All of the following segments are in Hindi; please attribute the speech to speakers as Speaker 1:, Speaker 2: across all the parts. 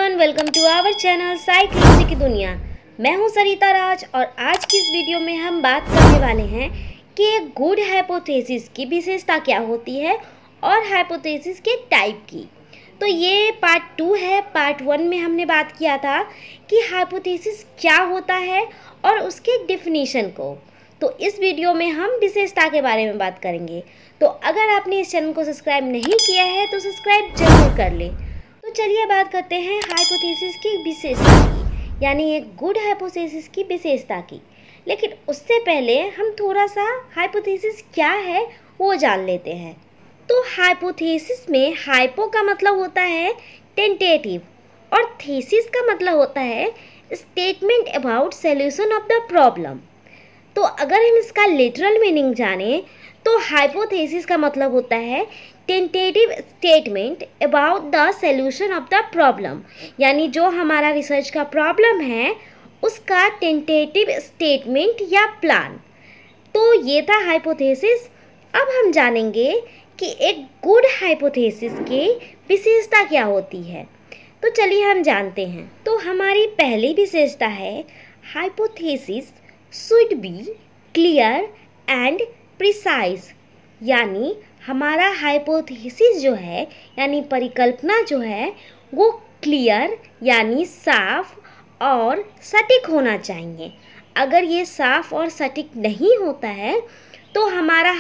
Speaker 1: Everyone, welcome to our channel psychology की दुनिया। मैं हूं सरिता राज और आज की इस वीडियो में हम बात करने वाले हैं कि एक गुड हाइपोथेसिस की विशेषता क्या होती है और हाइपोथेसिस के टाइप की। तो ये पार्ट 2 है। पार्ट 1 में हमने बात किया था कि हाइपोथेसिस क्या होता है और उसके डेफिनेशन को। तो इस वीडियो में हम विशेषता के बारे में बात करेंगे। तो अगर आपने इस चैनल को सब्सक्राइब नहीं किया है तो सब्सक्राइब जरूर कर लें। तो चलिए बात करते हैं हाइपोथेसिस की विशेषता की, यानी एक गुड हाइपोथेसिस की विशेषता की। लेकिन उससे पहले हम थोड़ा सा हाइपोथेसिस क्या है वो जान लेते हैं। तो हाइपोथेसिस में हाइपो का मतलब होता है टेंटेटिव और थीसिस का मतलब होता है statement about solution of the problem. तो अगर हम इसका लिटरल मीनिंग जानें तो हाइपोथेसिस का मतलब होता है tentative statement about the solution of the problem, यानी जो हमारा रिसर्च का प्रॉब्लम है उसका टेंटेटिव स्टेटमेंट या प्लान। तो ये था हाइपोथेसिस। अब हम जानेंगे कि एक गुड हाइपोथेसिस की विशेषता क्या होती है। तो चलिए हम जानते हैं। तो हमारी पहली विशेषता है hypothesis should be clear and precise, यानी हमारा हाइपोथेसिस जो है यानी परिकल्पना जो है वो क्लियर यानी साफ और सटीक होना चाहिए। अगर ये साफ और सटीक नहीं होता है तो हमारे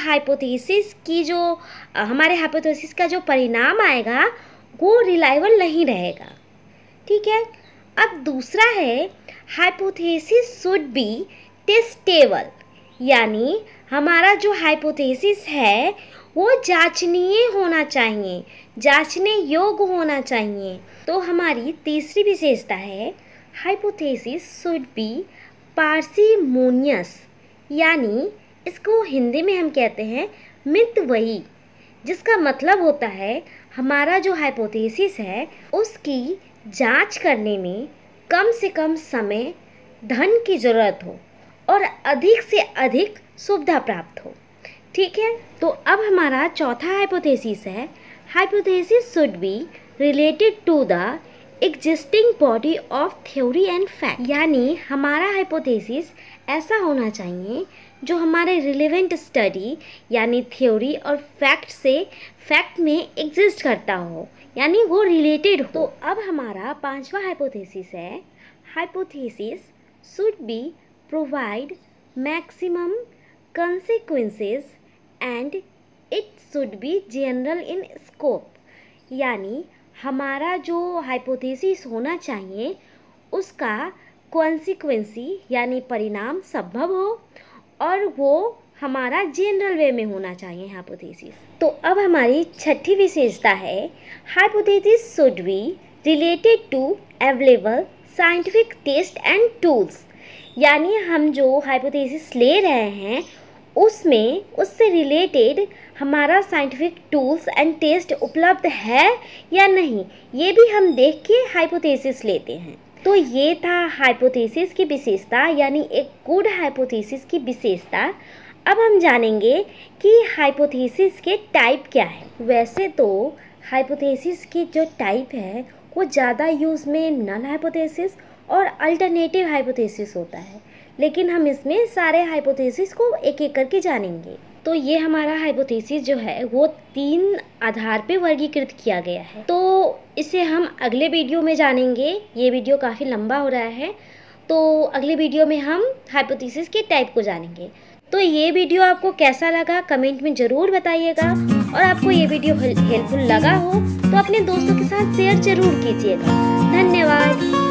Speaker 1: हाइपोथेसिस का जो परिणाम आएगा वो रिलायबल नहीं रहेगा। ठीक है। अब दूसरा है हाइपोथेसिस शुड बी टेस्टेबल, यानी हमारा जो हाइपोथेसिस है वो जांचनीय होना चाहिए, जांचने योग्य होना चाहिए। तो हमारी तीसरी विशेषता है हाइपोथेसिस शुड बी पार्सिमोनियस, यानी इसको हिंदी में हम कहते हैं मितव्ययी, जिसका मतलब होता है हमारा जो हाइपोथेसिस है उसकी जांच करने में कम से कम समय, धन की ज़रूरत हो और अधिक से अधिक सुविधा प्राप्त हो। ठीक है। तो अब हमारा चौथा हाइपोथेसिस है hypothesis should be related to the existing body of theory and fact, यानी हमारा हाइपोथेसिस ऐसा होना चाहिए जो हमारे रिलेवेंट स्टडी यानी थ्योरी और फैक्ट में एग्जिस्ट करता हो, यानी वो रिलेटेड हो। तो अब हमारा पांचवा हाइपोथेसिस है hypothesis should be provide maximum consequences and it should be general in scope, यानी हमारा जो हाइपोथेसिस होना चाहिए उसका कॉन्सिक्वेंसी यानी परिणाम संभव हो और वो हमारा जनरल वे में होना चाहिए हाइपोथेसिस। तो अब हमारी छठी विशेषता है hypothesis should be related to available scientific test and tools, यानी हम जो हाइपोथेसिस ले रहे हैं उससे रिलेटेड हमारा साइंटिफिक टूल्स एंड टेस्ट उपलब्ध है या नहीं, ये भी हम देख के हाइपोथेसिस लेते हैं। तो ये था हाइपोथेसिस की विशेषता, यानी एक गुड हाइपोथेसिस की विशेषता। अब हम जानेंगे कि हाइपोथेसिस के टाइप क्या है। वैसे तो हाइपोथेसिस की जो टाइप है वो ज़्यादा यूज़ में नल हाइपोथेसिस और अल्टरनेटिव हाइपोथेसिस होता है, लेकिन हम इसमें सारे हाइपोथेसिस को एक एक करके जानेंगे। तो ये हमारा हाइपोथेसिस जो है वो 3 आधार पे वर्गीकृत किया गया है। तो इसे हम अगले वीडियो में जानेंगे। ये वीडियो काफ़ी लंबा हो रहा है, तो अगले वीडियो में हम हाइपोथेसिस के टाइप को जानेंगे। तो ये वीडियो आपको कैसा लगा कमेंट में ज़रूर बताइएगा, और आपको ये वीडियो हेल्पफुल लगा हो तो अपने दोस्तों के साथ शेयर ज़रूर कीजिएगा। धन्यवाद।